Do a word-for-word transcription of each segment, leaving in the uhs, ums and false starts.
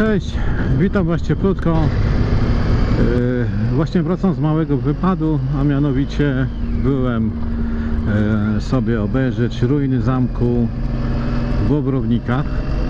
Cześć, witam Was cieplutko. Yy, właśnie wracam z małego wypadu, a mianowicie byłem yy, sobie obejrzeć ruiny zamku w Bobrownikach.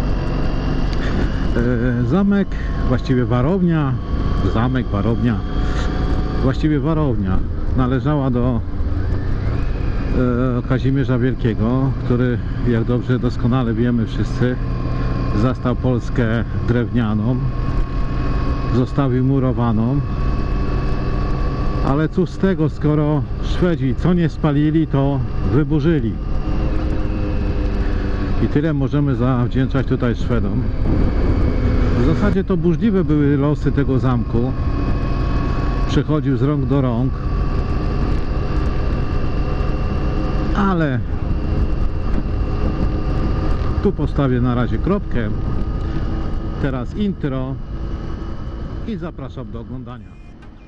Yy, zamek, właściwie warownia, zamek, warownia, właściwie warownia należała do yy, Kazimierza Wielkiego, który, jak dobrze doskonale wiemy wszyscy, zastał Polskę drewnianą, zostawił murowaną, ale cóż z tego, skoro Szwedzi co nie spalili, to wyburzyli. I tyle możemy zawdzięczać tutaj Szwedom. W zasadzie to burzliwe były losy tego zamku. Przechodził z rąk do rąk, ale tu postawię na razie kropkę. Teraz intro i zapraszam do oglądania.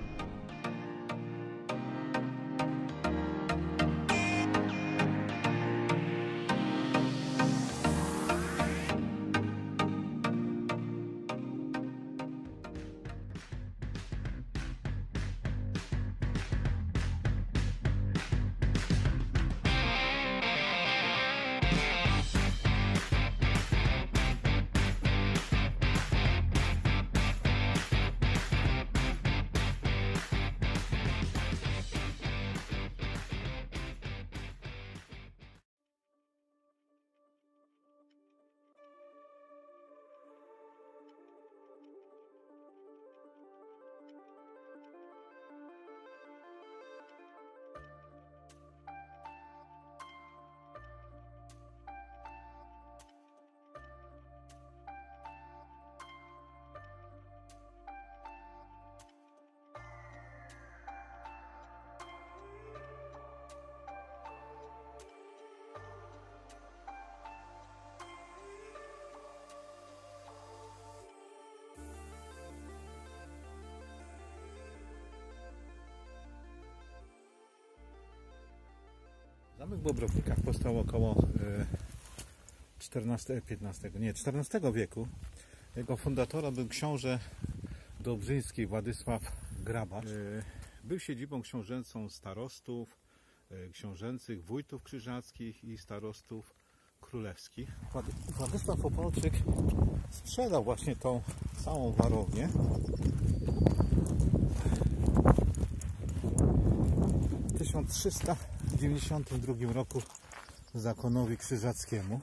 Zamek w Bobrownikach powstał około czternastego, piętnastego, nie, czternastego wieku. Jego fundatorem był książę dobrzyński Władysław Grabacz. Był siedzibą książęcą starostów, książęcych wójtów krzyżackich i starostów królewskich. Władysław Opolczyk sprzedał właśnie tą całą warownię w tysiąc trzysta dziewięćdziesiątym drugim roku zakonowi krzyżackiemu.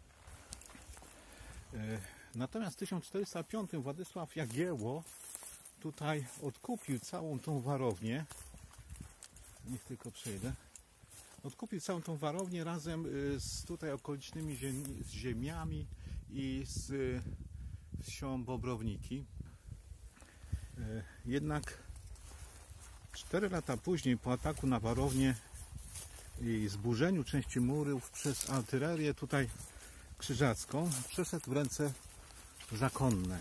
Natomiast w tysiąc czterysta piątym Władysław Jagiełło tutaj odkupił całą tą warownię. Niech tylko przejdę. Odkupił całą tą warownię razem z tutaj okolicznymi ziemi, z ziemiami i z wsią Bobrowniki. Jednak cztery lata później, po ataku na warownię i zburzeniu części murów przez artylerię tutaj krzyżacką, przeszedł w ręce zakonne.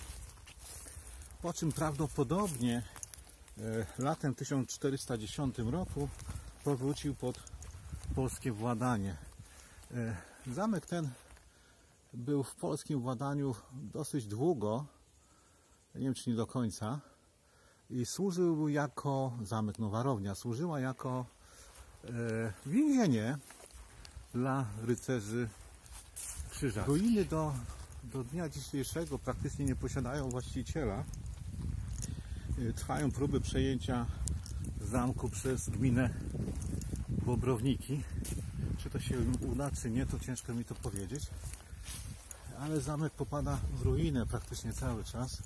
Po czym prawdopodobnie latem tysiąc czterysta dziesiątym roku powrócił pod polskie władanie. Zamek ten był w polskim władaniu dosyć długo, nie wiem czy nie do końca, i służył jako zamek, no warownia, służyła jako e, więzienie dla rycerzy krzyżackich. Ruiny do, do dnia dzisiejszego praktycznie nie posiadają właściciela. E, trwają próby przejęcia zamku przez gminę Bobrowniki. Czy to się uda, czy nie, to ciężko mi to powiedzieć. Ale zamek popada w ruinę praktycznie cały czas.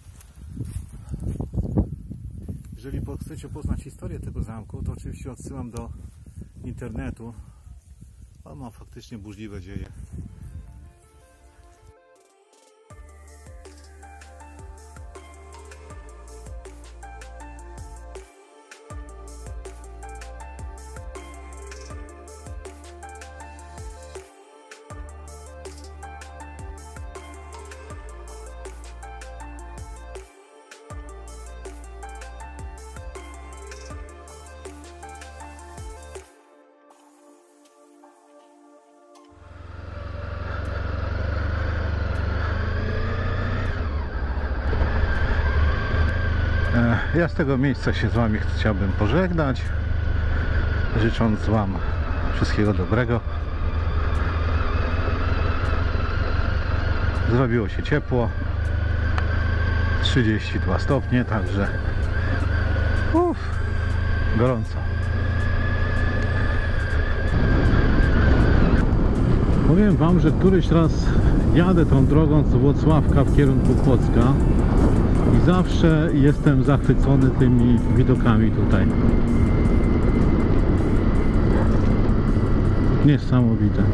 Jeżeli chcecie poznać historię tego zamku, to oczywiście odsyłam do internetu. On ma faktycznie burzliwe dzieje. E, Ja z tego miejsca się z Wami chciałbym pożegnać, życząc Wam wszystkiego dobrego. Zrobiło się ciepło, trzydzieści dwa stopnie, także uff, gorąco. Powiem Wam, że któryś raz jadę tą drogą z Włocławka w kierunku Płocka i zawsze jestem zachwycony tymi widokami tutaj. Niesamowite.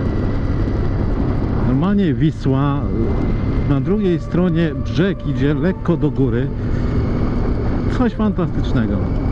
Normalnie Wisła, na drugiej stronie brzeg idzie lekko do góry. Coś fantastycznego.